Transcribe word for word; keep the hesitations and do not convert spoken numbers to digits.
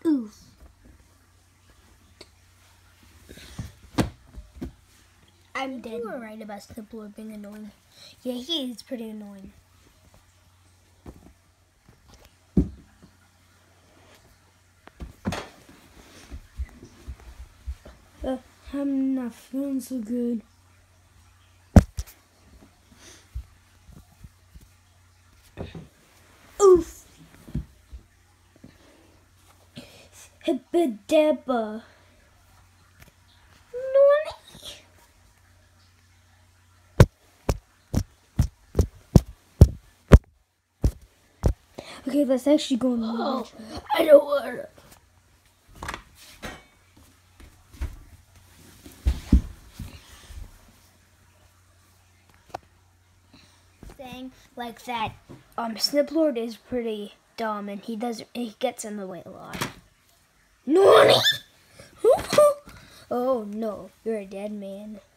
Oof. I'm dead. You were right about Sniplord being annoying. Yeah, he is pretty annoying. Uh, I'm not feeling so good. Oof. Hippidabba. Okay, let's actually go on the Oh, I don't want to. Saying like that, um, Sniplord is pretty dumb and he does he gets in the way a lot. Nani? Oh no, you're a dead man.